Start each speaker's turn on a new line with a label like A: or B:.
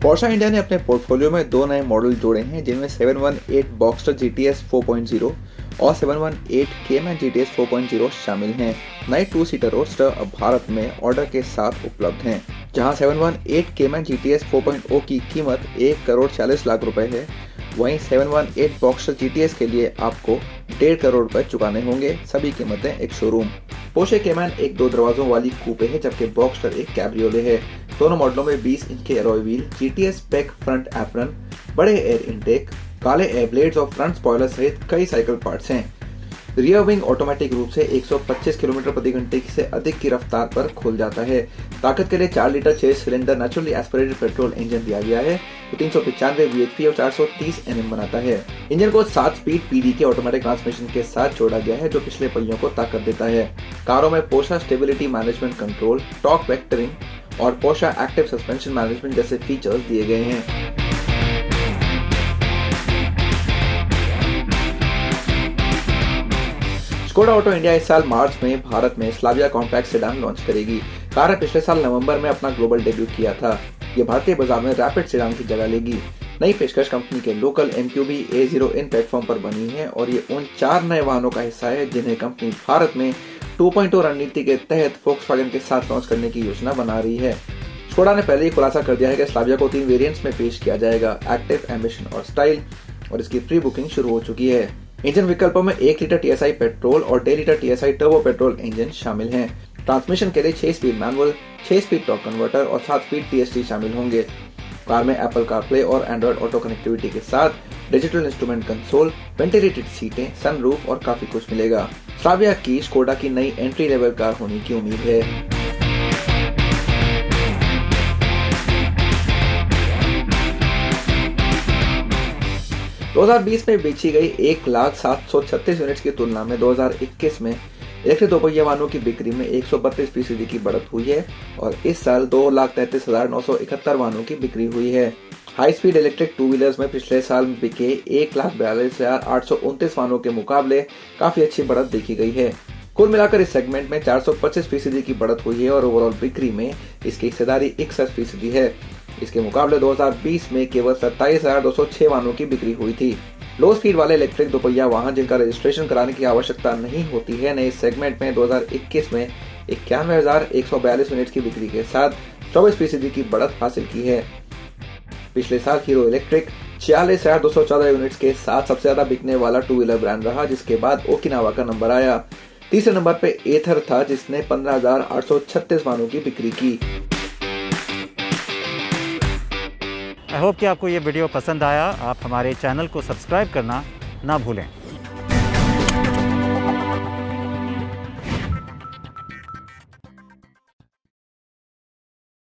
A: Portia India ने अपने portfolio में दो नए मॉडल जोड़े हैं, जिनमें 718 बॉक्सटर GTS 4.0 और 718 केमैन GTS 4.0 शामिल हैं। नए 2-सीटर रोडस्टर अब भारत में ऑर्डर के साथ उपलब्ध हैं, जहां 718 केमैन GTS 4.0 की कीमत 1,40,40,00,000 रुपए है। वहीं 718 बॉक्सटर GTS के लिए आपको 1.5 करोड़ रुपए चुकाने होंगे। सभी कीमतें एक शोरूम। पोर्शे केमैन एक 2 दरवाजों वाली कूपे है, जबकि बॉक्सटर एक कैब्रियोले है। दोनों मॉडलों में 20 इंच के alloy wheel, GTS spec front apron, बड़े एयर इनटेक, काले एयर ब्लेड्स और फ्रंट स्पॉयलर सहित कई साइकिल पार्ट्स हैं। रियर विंग ऑटोमेटिक रूप से 125 किलोमीटर प्रति घंटे से अधिक की रफ्तार पर खुल जाता है। ताकत के लिए 4 litre 6 cylinder naturally aspirated petrol engine दिया गया है, जो 395 VHP और 430 Nm बनाता है। इंजन को 7 स्पीड PD के ऑटोमेटिक ट्रांसमिशन के साथ जोड़ा गया है, जो पिछले पहियों को ताकत देता है। कारों में Porsche stability management control, torque vectoring और पोर्शा एक्टिव सस्पेंशन मैनेजमेंट जैसे फीचर्स दिए गए हैं। स्कोडा ऑटो इंडिया इस साल मार्च में भारत में स्लाविया कॉम्पैक्ट सेडान लॉन्च करेगी। कार ने पिछले साल नवंबर में अपना ग्लोबल डेब्यू किया था। ये भारतीय बाजार में रैपिड सेडान की जगह लेगी। नई पेशकश कंपनी के लोकल MQB A0 इन प्लेटफॉर्म पर बनी है और ये उन 4 नए वाहनों का हिस्सा है, जिन्हें कंपनी भारत में 2.0 रणनीति के तहत फोक्सवैगन के साथ लॉन्च करने की योजना बना रही है। स्कोडा ने पहले ही खुलासा कर दिया है कि स्लाविया को 3 वेरिएंट्स में पेश किया जाएगा, एक्टिव, एम्बिशन और स्टाइल, और इसकी प्री बुकिंग शुरू हो चुकी है। इंजन विकल्पों में 1 लीटर TSI पेट्रोल और 1.5 litre TSI turbo petrol engine शामिल हैं। ट्रांसमिशन के लिए 6 speed manual, 6 speed torque converter और 7 स्पीड TST शामिल होंगे। कार में एप्पल कारप्ले और एंड्रॉइड ऑटो कनेक्टिविटी के साथ डिजिटल इंस्ट्रूमेंट कंसोल, वेंटिलेटेड सीटें, सनरूफ और काफी कुछ मिलेगा। स्लाविया की स्कोडा की नई एंट्री लेवल कार होने की उम्मीद है। दो 2020 में बेची गई 1,0736 यूनिट्स की तुलना में 2021 में इलेक्ट्रिक दोपहिया वाहनों की बिक्री में 132% की बढ़त हुई है और इस साल 2,33,971 वाहनों की बिक्री हुई है। हाई स्पीड इलेक्ट्रिक 2 व्हीलर्स में पिछले साल बिके 1,42,829 वाहनों के मुकाबले काफी अच्छी बढ़त देखी गई है। कुल मिलाकर इस सेगमेंट में 425% की बढ़त हुई है और ओवरऑल बिक्री में इसकी हिस्सेदारी 61% है। इसके मुकाबले 2020 में केवल 27,206 वाहनों की बिक्री हुई थी। लो स्पीड वाले इलेक्ट्रिक दोपहिया वाहन, जिनका रजिस्ट्रेशन कराने की आवश्यकता नहीं होती है, ने इस सेगमेंट में 2021 में 91,142 यूनिट्स की बिक्री के साथ 24% की बढ़त हासिल की है। पिछले साल हीरो इलेक्ट्रिक 46,214 यूनिट्स के साथ सबसे ज्यादा बिकने वाला 2 व्हीलर ब्रांड रहा, जिसके बाद ओकिनावा का नंबर आया। तीसरे नंबर पे एथर था, जिसने 15,836 वाहनों की बिक्री की।
B: आई होप कि आपको ये वीडियो पसंद आया। आप हमारे चैनल को सब्सक्राइब करना ना भूलें।